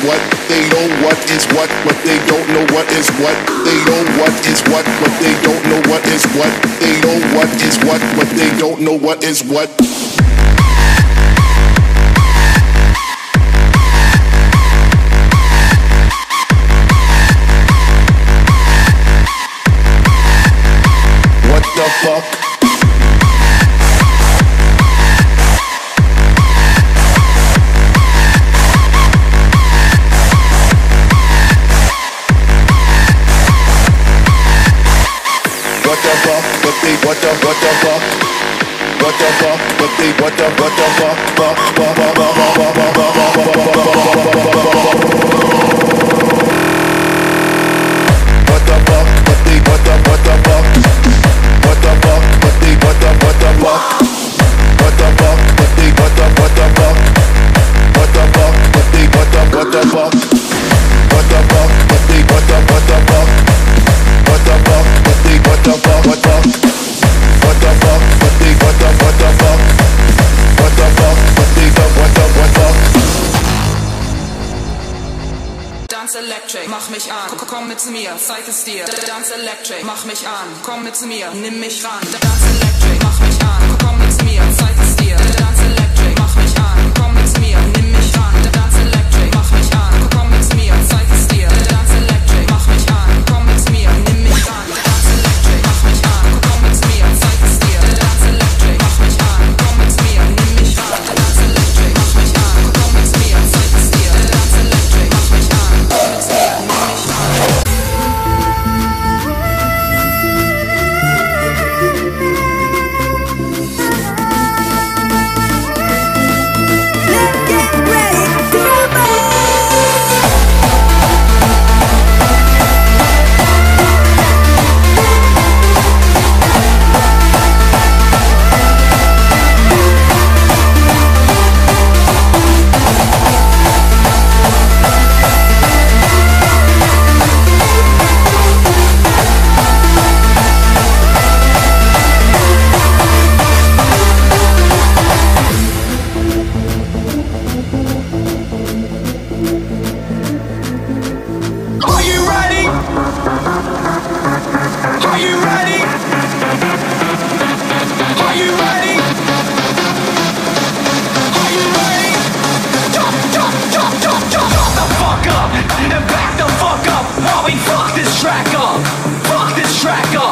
what. They know what is what, but they don't know what is what. They know what is what, but they don't know what is what. They know what is what, but they don't know what is what. What the fuck? What the fuck? What the fuck? What the fuck? What the Dance Electric, mach mich an, komm mit zu mir, zeig es dir. Dance Electric, mach mich an, komm mit zu mir, nimm mich ran. Dance Electric, mach mich an, komm mit zu mir, zeig es dir. Dance Electric, mach mich an, komm mit zu mir, nimm mich ran. Dance Electric, mach mich an, komm mit zu mir, zeig es dir. Dance Electric, mach mich an, komm mit zu mir, nimm mich ran. Dance Electric, mach mich an, komm mit zu mir, zeig es dir. Dance Electric, mach mich an, komm mit zu mir, nimm mich ran. Dance Electric, mach mich an, komm mit zu mir, zeig es dir. Dance Electric, mach mich an, komm mit zu mir, nimm mich ran. Fuck this track up.